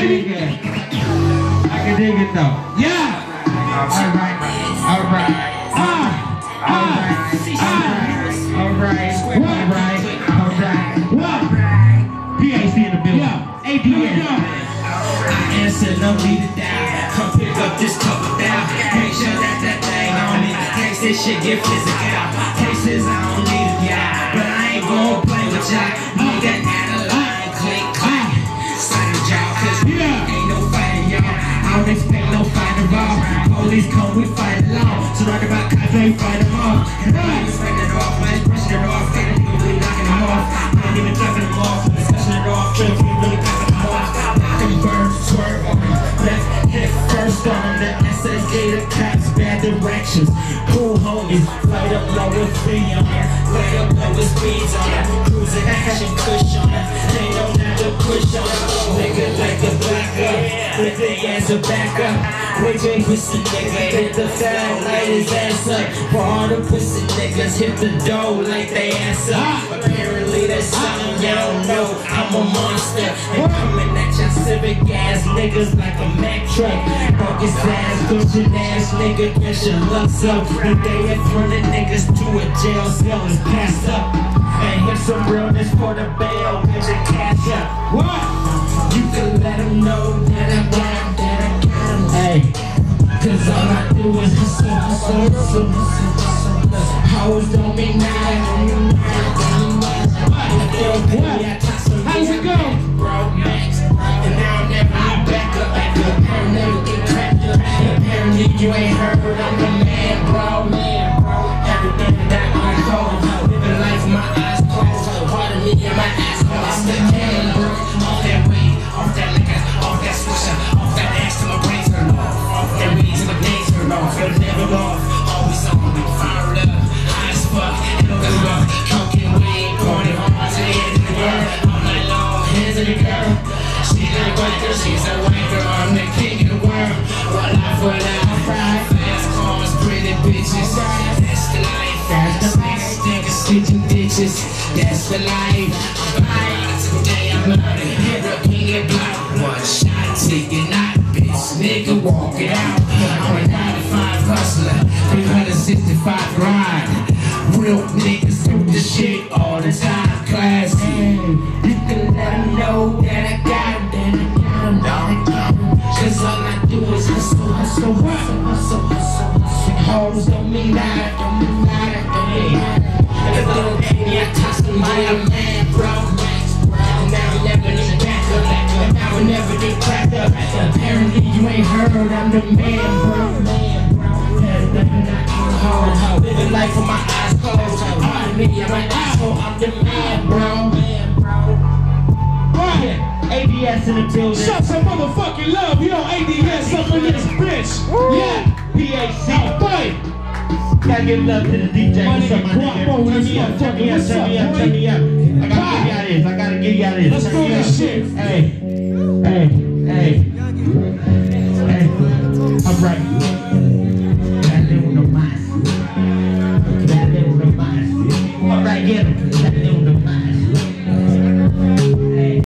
baby. I can dig it though. Yeah. Alright. PAC in the building. Yeah. ADS. I answer, no need to die. Come pick up this cup of down. Make sure that thing on me. Taste this shit, get physical. Cases, I don't need a guy. But I ain't gon' play with y'all. Need that Adeline, click, clack. Slide your jaw, cause ain't no fighting, y'all. I don't expect no fight at all. Police come, we fight along. So right about cops, they fight them off. And I ain't expecting it off, I ain't brushing it off. Ain't even knocking them off. I ain't even dropping them off. Discussing it off, ain't really passing them off. Burn, swerve on them, left hit first on them. The SS gave the cops bad directions. Cool homies, light up low with free on them. Light up low with speeds on them. Cruising action, push on them. They don't have to push on them. Nigga like a blacker, with the ass a back up. With your pussy nigga, hit the fat, light his ass up. For all the pussy niggas, hit the dough like they ass up. Apparently that's something you don't know. I'm a monster, and coming at your civic ass niggas like a Mack truck. Focus ass, pushing ass nigga, get your lucks up. The day in front of niggas to a jail cell is passed up. And here's some realness for the bail, get your cash up. What? You can let them know that I got them. Hey, cause all I do is hustle. Hoes don't mean nothing. How's it go? Bro, Max, and now I'm never look back up. Apparently get cracked up. Apparently you ain't heard, but I'm the man, bro. Everything that I'm cold. Living life with my eyes closed. Part of me and my ass closed. Still can look off that weed, off that liquor, off that swisher, off that ass till my brains turn off. Off that weed till my days turn off. But never off, always on. Fired up, high as fuck. And no good luck. Cocaine weed, pouring it hard to the end of the world. All night long, hands in the girl. She's a white girl, she's a white girl. I'm the king of the world. What life, what life. Fast cars, pretty bitches. That's the life. Snakes, niggas, stitching ditches. That's the life. Today I'm learning. Hit a king of block. One shot, taking out, bitch. Nigga, walk it out. I'm a 9-to-5 hustler. 365 grind. Real niggas do the shit all the time. Class you can let them know that I got them. Cause all I do is hustle. Hoes don't mean that, If they don't pay me, I toss them by a man, bro. And now we never need back up. Now we never get cracked up. Apparently you ain't heard, I'm the man, bro. Living life with my eyes closed. Part of me and my asshole, I'm the man, bro. ADS in the building. Show some motherfucking love. You know ADS up in this bitch. Yeah. PAC. Boy. Gotta give love to the DJ. What's up, my nigga? Turn me up. I gotta give y'all this. Let's do this shit. Hey. All right.